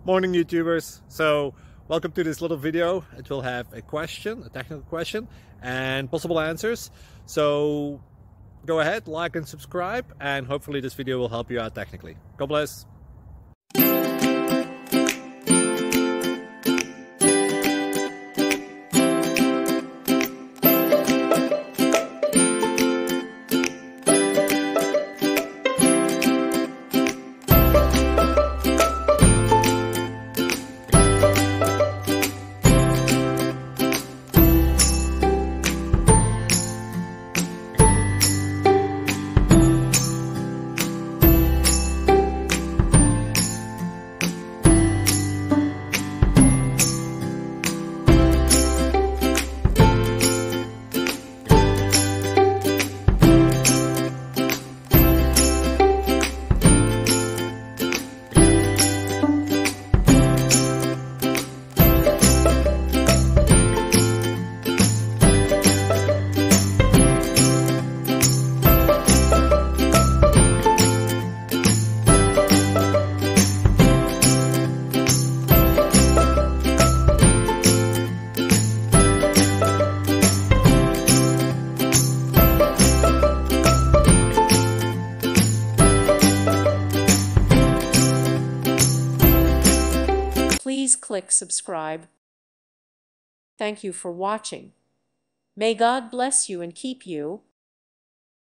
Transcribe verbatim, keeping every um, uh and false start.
Morning YouTubers. So welcome to this little video. It will have a question, a technical question, and possible answers. So go ahead, like and subscribe, and hopefully this video will help you out technically. God bless. Please click subscribe. Thank you for watching. May God bless you and keep you.